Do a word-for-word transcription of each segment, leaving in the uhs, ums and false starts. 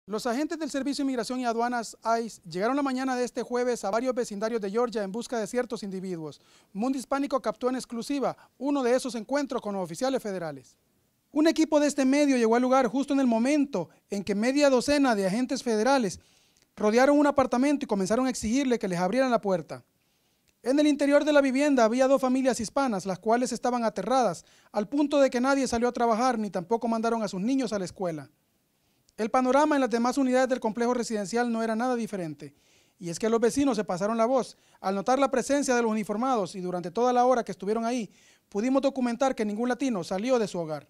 Los agentes del Servicio de Inmigración y Aduanas I C E llegaron la mañana de este jueves a varios vecindarios de Georgia en busca de ciertos individuos. Mundo Hispánico captó en exclusiva uno de esos encuentros con los oficiales federales. Un equipo de este medio llegó al lugar justo en el momento en que media docena de agentes federales rodearon un apartamento y comenzaron a exigirle que les abrieran la puerta. En el interior de la vivienda había dos familias hispanas, las cuales estaban aterradas, al punto de que nadie salió a trabajar ni tampoco mandaron a sus niños a la escuela. El panorama en las demás unidades del complejo residencial no era nada diferente, y es que los vecinos se pasaron la voz. Al notar la presencia de los uniformados y durante toda la hora que estuvieron ahí, pudimos documentar que ningún latino salió de su hogar.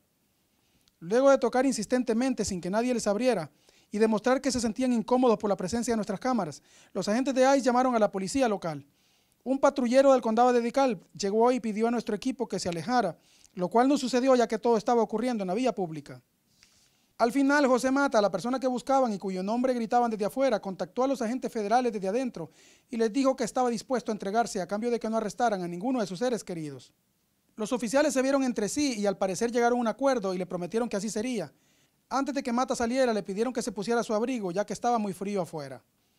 Luego de tocar insistentemente sin que nadie les abriera y demostrar que se sentían incómodos por la presencia de nuestras cámaras, los agentes de I C E llamaron a la policía local. Un patrullero del condado de DeKalb llegó y pidió a nuestro equipo que se alejara, lo cual no sucedió ya que todo estaba ocurriendo en la vía pública. Al final, José Mata, la persona que buscaban y cuyo nombre gritaban desde afuera, contactó a los agentes federales desde adentro y les dijo que estaba dispuesto a entregarse a cambio de que no arrestaran a ninguno de sus seres queridos. Los oficiales se vieron entre sí y al parecer llegaron a un acuerdo y le prometieron que así sería. Antes de que Mata saliera, le pidieron que se pusiera su abrigo ya que estaba muy frío afuera.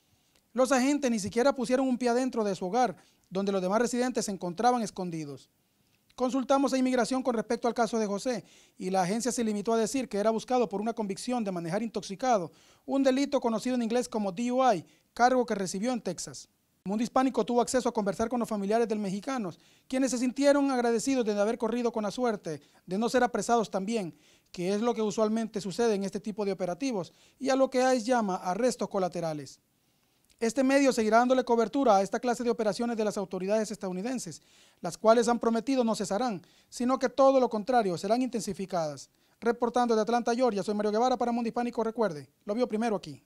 Los agentes ni siquiera pusieron un pie adentro de su hogar, donde los demás residentes se encontraban escondidos. Consultamos a Inmigración con respecto al caso de José y la agencia se limitó a decir que era buscado por una convicción de manejar intoxicado, un delito conocido en inglés como D U I, cargo que recibió en Texas. Mundo Hispánico tuvo acceso a conversar con los familiares del mexicano, quienes se sintieron agradecidos de haber corrido con la suerte de no ser apresados también, que es lo que usualmente sucede en este tipo de operativos, y a lo que I C E llama arrestos colaterales. Este medio seguirá dándole cobertura a esta clase de operaciones de las autoridades estadounidenses, las cuales han prometido no cesarán, sino que todo lo contrario, serán intensificadas. Reportando de Atlanta, Georgia, soy Mario Guevara para Mundo Hispánico. Recuerde, lo vio primero aquí.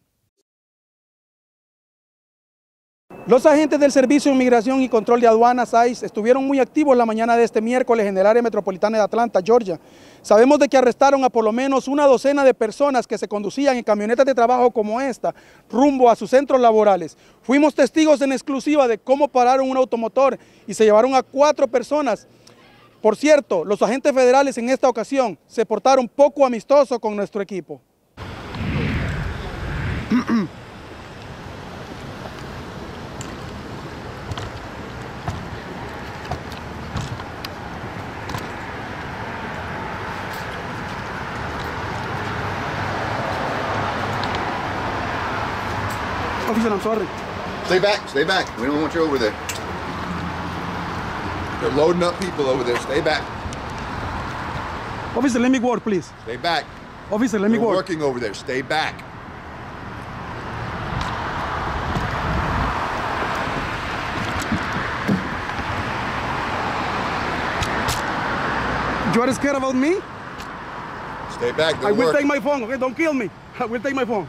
Los agentes del Servicio de Inmigración y Control de Aduanas I C E estuvieron muy activos la mañana de este miércoles en el área metropolitana de Atlanta, Georgia. Sabemos de que arrestaron a por lo menos una docena de personas que se conducían en camionetas de trabajo como esta, rumbo a sus centros laborales. Fuimos testigos en exclusiva de cómo pararon un automotor y se llevaron a cuatro personas. Por cierto, los agentes federales en esta ocasión se portaron poco amistosos con nuestro equipo. Officer, I'm sorry. Stay back, stay back. We don't want you over there. They're loading up people over there. Stay back. Officer, let me work, please. Stay back. Officer, let me They're work. working over there. Stay back. You are scared about me? Stay back. I They're will take working. my phone, okay? Don't kill me. I will take my phone.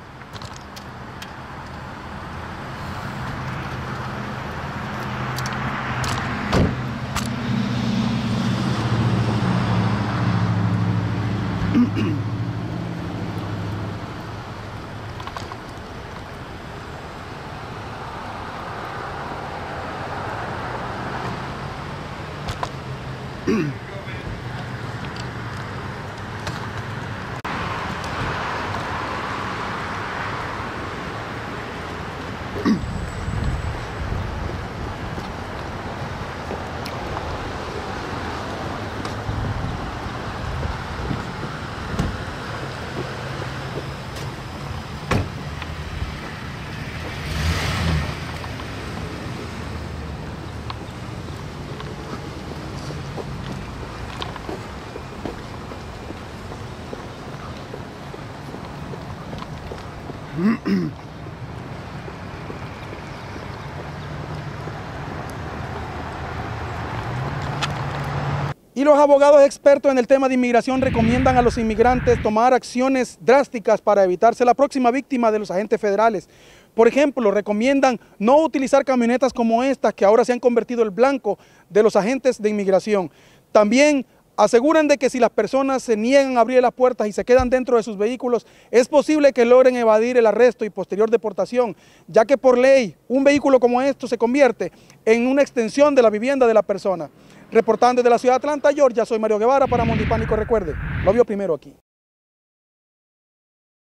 Y los abogados expertos en el tema de inmigración recomiendan a los inmigrantes tomar acciones drásticas para evitarse la próxima víctima de los agentes federales. Por ejemplo, recomiendan no utilizar camionetas como estas que ahora se han convertido en el blanco de los agentes de inmigración. También aseguran de que si las personas se niegan a abrir las puertas y se quedan dentro de sus vehículos, es posible que logren evadir el arresto y posterior deportación, ya que por ley un vehículo como esto se convierte en una extensión de la vivienda de la persona. Reportando desde la ciudad de Atlanta, Georgia, soy Mario Guevara para Mundo Hispánico. Recuerde, lo vio primero aquí.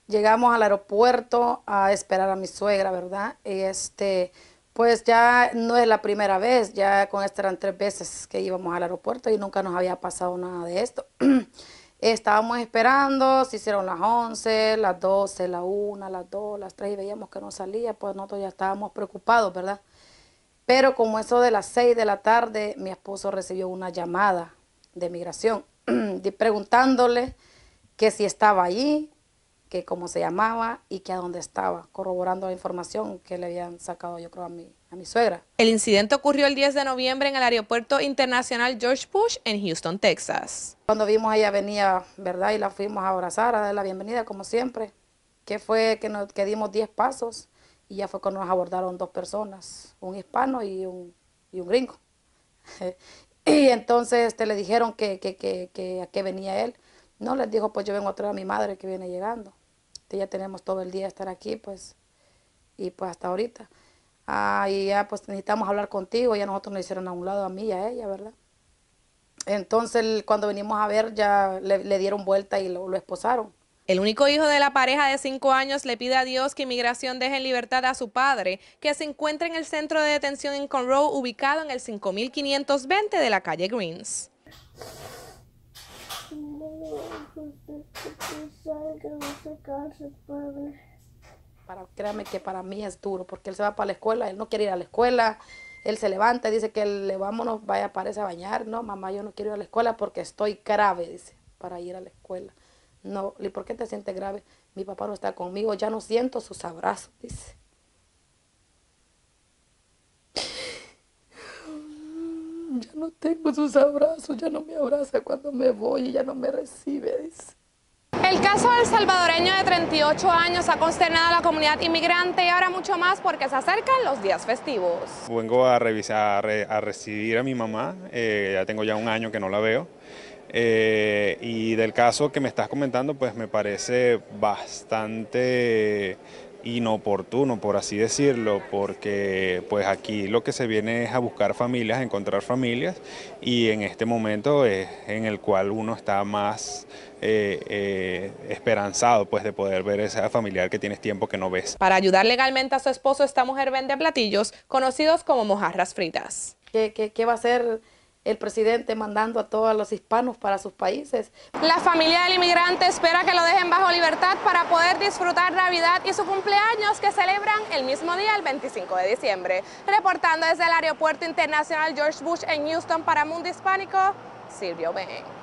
Llegamos al aeropuerto a esperar a mi suegra, ¿verdad? Y este, pues ya no es la primera vez, ya con esta eran tres veces que íbamos al aeropuerto y nunca nos había pasado nada de esto. Estábamos esperando, se hicieron las once, las doce, la una, las dos, las tres y veíamos que no salía, pues nosotros ya estábamos preocupados, ¿verdad? Pero como eso de las seis de la tarde, mi esposo recibió una llamada de migración preguntándole que si estaba allí, que cómo se llamaba y que a dónde estaba, corroborando la información que le habían sacado, yo creo, a mi, a mi suegra. El incidente ocurrió el diez de noviembre en el Aeropuerto Internacional George Bush en Houston, Texas. Cuando vimos a ella venía, ¿verdad? Y la fuimos a abrazar, a darle la bienvenida, como siempre. Que fue que, nos, que dimos diez pasos y ya fue cuando nos abordaron dos personas, un hispano y un, y un gringo. Y entonces este, le dijeron que, que, que, que a qué venía él. No, les dijo, pues yo vengo a traer a mi madre que viene llegando. Ya tenemos todo el día estar aquí, pues, y pues hasta ahorita. Ah, y ya pues necesitamos hablar contigo, ya nosotros nos hicieron a un lado a mí y a ella, ¿verdad? Entonces cuando venimos a ver ya le, le dieron vuelta y lo, lo esposaron. El único hijo de la pareja de cinco años le pide a Dios que Inmigración deje en libertad a su padre, que se encuentra en el centro de detención en Conroe, ubicado en el cinco mil quinientos veinte de la calle Greens. Para, créame que para mí es duro, porque él se va para la escuela, él no quiere ir a la escuela, él se levanta y dice que le vámonos, vaya, parece a bañar. No, mamá, yo no quiero ir a la escuela porque estoy grave, dice, para ir a la escuela. No, ¿y por qué te sientes grave? Mi papá no está conmigo, ya no siento sus abrazos, dice. Ya no tengo sus abrazos, ya no me abraza cuando me voy y ya no me recibe, dice. El caso del salvadoreño de treinta y ocho años ha consternado a la comunidad inmigrante y ahora mucho más porque se acercan los días festivos. Vengo a revisar, a, re, a recibir a mi mamá, eh, ya tengo ya un año que no la veo. Eh, y del caso que me estás comentando, pues me parece bastante inoportuno, por así decirlo, porque pues aquí lo que se viene es a buscar familias, a encontrar familias, y en este momento es en el cual uno está más eh, eh, esperanzado pues de poder ver esa familiar que tienes tiempo que no ves. Para ayudar legalmente a su esposo, esta mujer vende platillos conocidos como mojarras fritas. ¿Qué, qué, qué va a hacer el presidente mandando a todos los hispanos para sus países? La familia del inmigrante espera que lo dejen bajo libertad para poder disfrutar Navidad y su cumpleaños, que celebran el mismo día, el veinticinco de diciembre. Reportando desde el Aeropuerto Internacional George Bush en Houston para Mundo Hispánico, Silvio Ben.